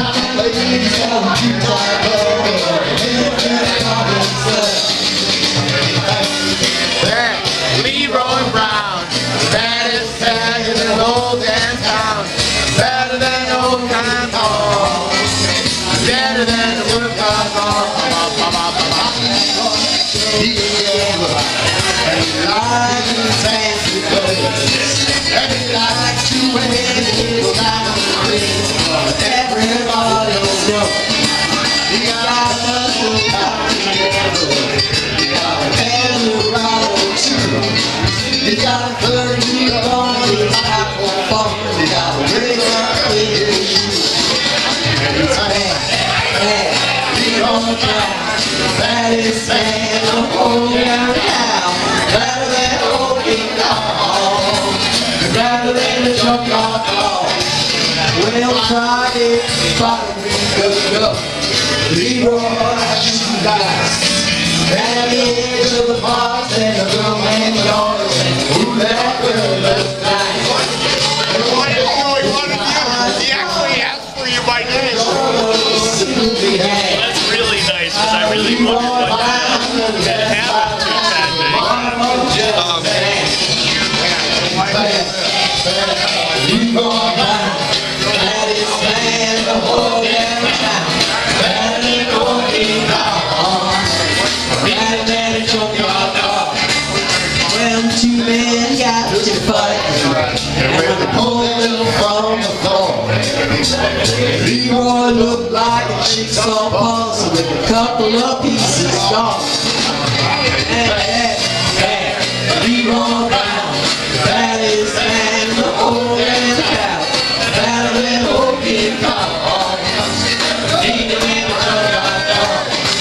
Leroy Brown, baddest tag in the whole damn town. Better than old time Paul, better than the workout ball. He likes fancy clothes, and he likes to wear his diamond rings. Everybody knows he got muscle power. He got a Eldorado too. He got a 30 on his apple farm. He got a ring up in his shoe. And he's bad, Leroy Brown, baddest man in the whole damn town. Better than old King Kong, better than the junkyard dog. Well, try it, follow me, go. Leroy shooting dice, down the edge of the box, and the girl and the daughter, ooh, that girl looks nice. He actually asked for you by name. That's really nice, because I really wondered what had happened to that day. Leroy Brown, baddest man in the whole damn town. Better than old King Kong, better than a junkyard dog. Well, two men got to fight, and the pole from the floor. Leroy looked like a jigsaw puzzle with a couple of pieces gone. And Leroy